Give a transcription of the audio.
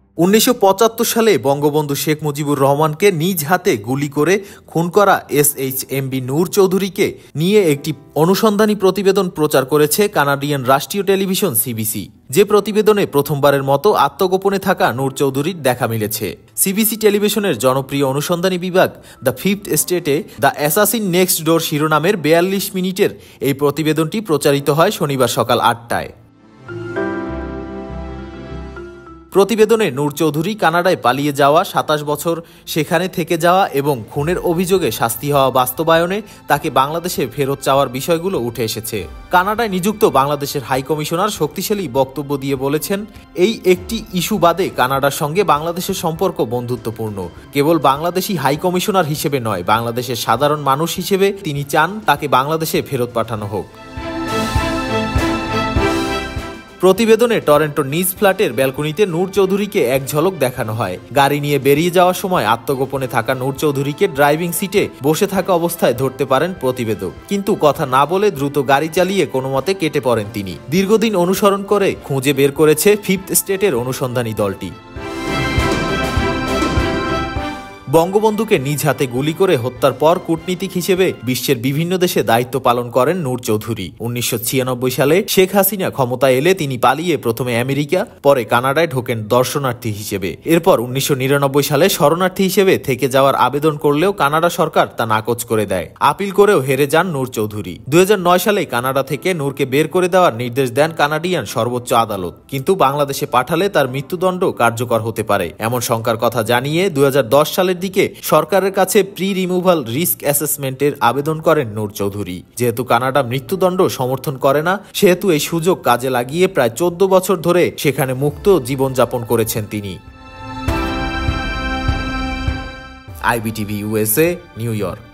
1975 সালে বঙ্গবন্ধু শেখ মুজিবুর রহমানকে নিজ হাতে গুলি করে খুন করা SHMB নূর চৌধুরীকে নিয়ে একটি অনুসন্ধানী প্রতিবেদন প্রচার করেছে কানাডিয়ান রাষ্ট্রীয় টেলিভিশন CBC। যে প্রতিবেদনে প্রথমবারের মতো আত্মগোপনে থাকা নূর চৌধুরীর দেখা মিলেছে। CBC টেলিভিশনের জনপ্রিয় অনুসন্ধানী বিভাগ দ্য ফিফথ স্টেটে দ্য অ্যাসাসিন নেক্সট ডোর শিরোনামের 42 মিনিটের এই প্রতিবেদনটি প্রচারিত হয় শনিবার সকাল 8টায়। প্রতিবেদনে নূর চৌধুরী কানাডায় পালিয়ে যাওয়া, 27 বছর সেখানে থেকে যাওয়া এবং খুনের অভিযোগে শাস্তি হওয়া বাস্তবায়নে তাকে বাংলাদেশে ফেরত চাওয়ার বিষয়গুলো উঠে এসেছে। কানাডায় নিযুক্ত বাংলাদেশের হাই কমিশনার শক্তিশালী বক্তব্য দিয়ে বলেছেন, এই একটি ইস্যু বাদে কানাডার সঙ্গে বাংলাদেশের সম্পর্ক বন্ধুত্বপূর্ণ। কেবল বাংলাদেশি হাই কমিশনার হিসেবে নয়, বাংলাদেশের সাধারণ মানুষ হিসেবে তিনি চান তাকে বাংলাদেশে ফেরত পাঠানো হোক। প্রতিবেদনে টরন্টোর নিজ ফ্ল্যাটের ব্যালকনিতে নূর চৌধুরীকে এক ঝলক দেখানো হয়। গাড়ি নিয়ে বেরিয়ে যাওয়ার সময় আত্মগোপনে থাকা নূর চৌধুরীকে ড্রাইভিং সিটে বসে থাকা অবস্থায় ধরতে পারেন প্রতিবেদক, কিন্তু কথা না বলে দ্রুত গাড়ি চালিয়ে কোনোমতে কেটে পড়েন তিনি। দীর্ঘদিন অনুসরণ করে খুঁজে বের করেছে ফিফথ স্টেটের অনুসন্ধানী দলটি। বঙ্গবন্ধুকে নিজ হাতে গুলি করে হত্যার পর কূটনীতিক হিসেবে বিশ্বের বিভিন্ন দেশে দায়িত্ব পালন করেন নূর চৌধুরী। 1996 সালে শেখ হাসিনা ক্ষমতায় এলে তিনি পালিয়ে প্রথমে আমেরিকা, পরে কানাডায় ঢোকেন দর্শনার্থী হিসেবে। এরপর 1999 সালে শরণার্থী হিসেবে থেকে যাওয়ার আবেদন করলেও কানাডা সরকার তা নাকচ করে দেয়। আপিল করেও হেরে যান নূর চৌধুরী। 2009 সালে কানাডা থেকে নূরকে বের করে দেওয়ার নির্দেশ দেন কানাডিয়ান সর্বোচ্চ আদালত, কিন্তু বাংলাদেশে পাঠালে তার মৃত্যুদণ্ড কার্যকর হতে পারে এমন শঙ্কার কথা জানিয়ে 2010 সালের দিকে সরকারের কাছে প্রি রিমুভাল রিস্ক অ্যাসেসমেন্টের আবেদন করেন নূর চৌধুরী। যেহেতু কানাডা মৃত্যুদণ্ড সমর্থন করে না, সেহেতু এই সুযোগ কাজে লাগিয়ে প্রায় 14 বছর ধরে সেখানে মুক্ত জীবনযাপন করেছেন তিনি। iBTV USA, New York.